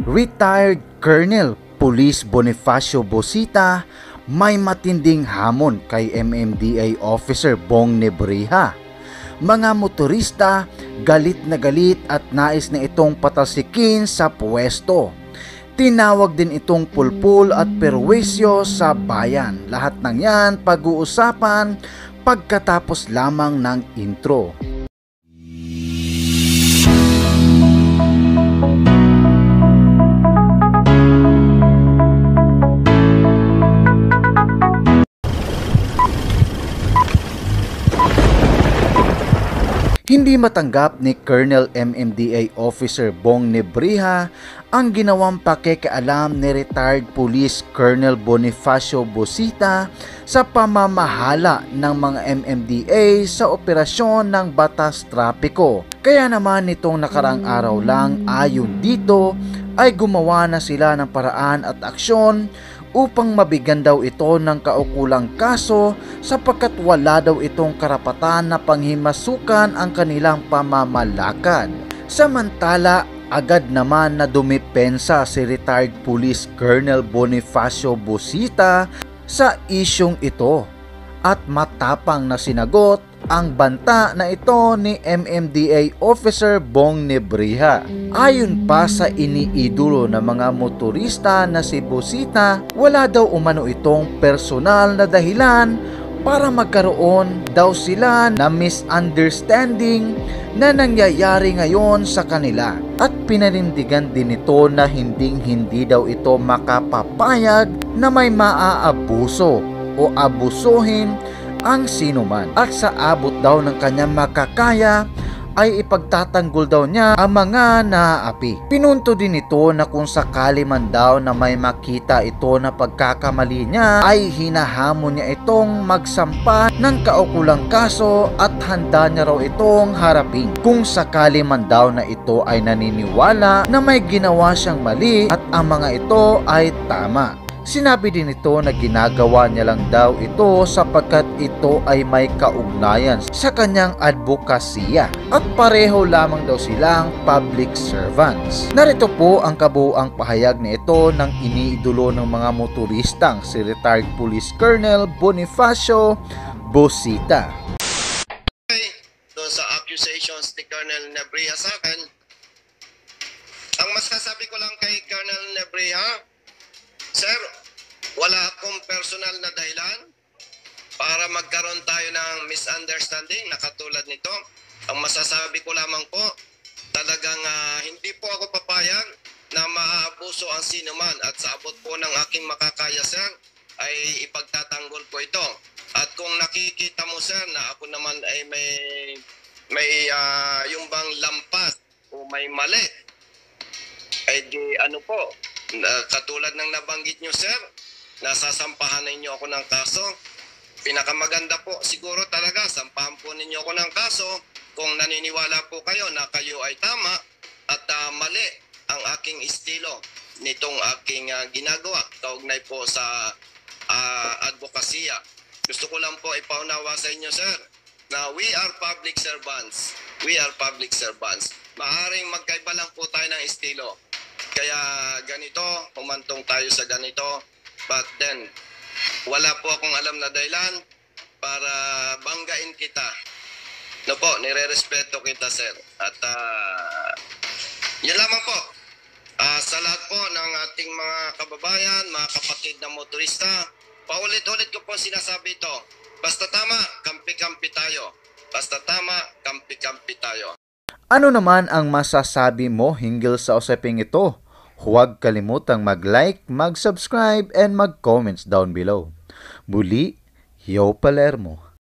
Retired Colonel Police Bonifacio Bosita may matinding hamon kay MMDA Officer Bong Nebrija. Mga motorista galit na galit at nais na itong patalsikin sa pwesto. Tinawag din itong pulpul at perwisyo sa bayan. Lahat ng yan pag-uusapan pagkatapos lamang ng intro. Hindi matanggap ni Colonel MMDA Officer Bong Nebrija ang ginawang pakikialam ni retired Police Colonel Bonifacio Bosita sa pamamahala ng mga MMDA sa operasyon ng batas trapiko. Kaya naman nitong nakarang araw lang ayon dito ay gumawa na sila ng paraan at aksyon upang mabigyan daw ito ng kaukulang kaso sapagkat wala daw itong karapatan na panghimasukan ang kanilang pamamalakad. Samantala, agad naman na dumipensa si retired Police Colonel Bonifacio Bosita sa isyong ito at matapang na sinagot ang banta na ito ni MMDA Officer Bong Nebrija. Ayon pa sa iniidolo ng mga motorista na si Bosita, wala daw umano itong personal na dahilan para magkaroon daw sila na misunderstanding na nangyayari ngayon sa kanila. At pinanindigan din ito na hindi daw ito makapapayag na may maaabuso o abusuhin ang sinuman, at sa abot daw ng kanyang makakaya ay ipagtatanggol daw niya ang mga naapi. Pinunto din ito na kung sakali man daw na may makita ito na pagkakamali niya ay hinahamon niya itong magsampa ng kaukulang kaso at handa niya raw itong harapin. Kung sakali man daw na ito ay naniniwala na may ginawa siyang mali at ang mga ito ay tama. Sinabi din ito na ginagawa niya lang daw ito sapagkat ito ay may kaugnayan sa kanyang advokasya at pareho lamang daw silang public servants. Narito po ang kabuuang pahayag na ito ng iniidolo ng mga motoristang si retired Police Colonel Bonifacio Bosita. Doon sa accusations ni Colonel Nebrija sa akin, ang masasabi ko lang kay Colonel Nebrija, sir, wala akong personal na dahilan para magkaroon tayo ng misunderstanding na katulad nito. Ang masasabi ko lamang po, talagang hindi po ako papayag na maaabuso ang sinuman at sa abot po ng aking makakaya, sir, ay ipagtatanggol ko ito. At kung nakikita mo, sir, na ako naman ay may yung bang lampas o may mali, ay di ano po, katulad ng nabanggit nyo, sir, nasasampahan ninyo ako ng kaso. Pinakamaganda po siguro talaga, sampahan po ninyo ako ng kaso kung naniniwala po kayo na kayo ay tama at mali ang aking estilo nitong aking ginagawa kaugnay po sa advokasya. Gusto ko lang po ipaunawa sa inyo, sir, na we are public servants. We are public servants. Maaaring magkaiba lang po tayo ng estilo. Kaya ganito, humantong tayo sa ganito. But then, wala po akong alam na dahilan para banggain kita. No po, nire-respeto kita, sir. At yun lamang po. Sa lahat po ng ating mga kababayan, mga kapatid na motorista, paulit-ulit ko po sinasabi ito. Basta tama, kampi-kampi tayo. Basta tama, kampi-kampi tayo. Ano naman ang masasabi mo hinggil sa usaping ito? Huwag kalimutang mag-like, mag-subscribe, and mag-comments down below. Muli, Yo Palermo.